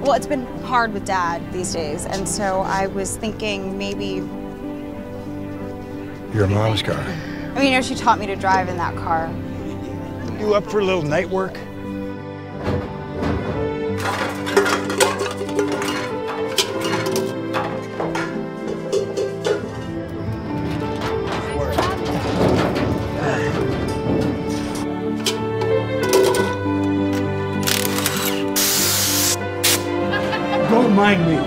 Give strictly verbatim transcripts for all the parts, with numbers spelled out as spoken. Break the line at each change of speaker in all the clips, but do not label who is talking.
Well, it's been hard with Dad these days, and so I was thinking maybe...
Your mom's car.
I mean, you know, she taught me to drive in that car.
You up for a little night work? Don't mind me.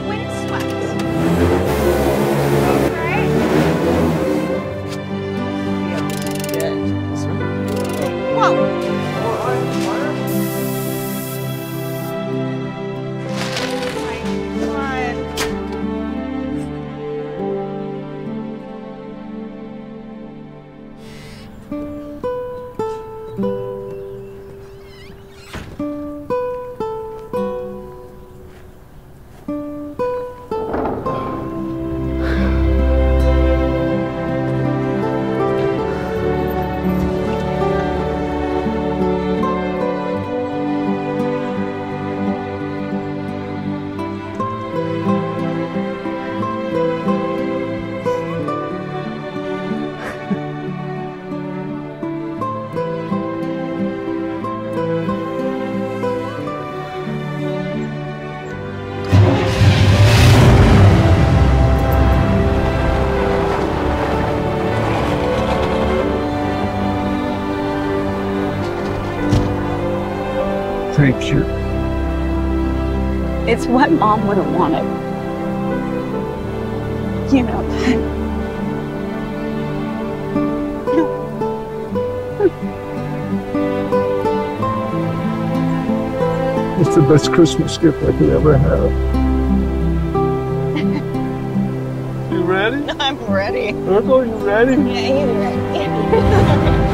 Thank you.
It's what Mom would have wanted. You know that.
It's the best Christmas gift I could ever have. You ready?
I'm ready.
Virgo, you ready?
Yeah, he's ready.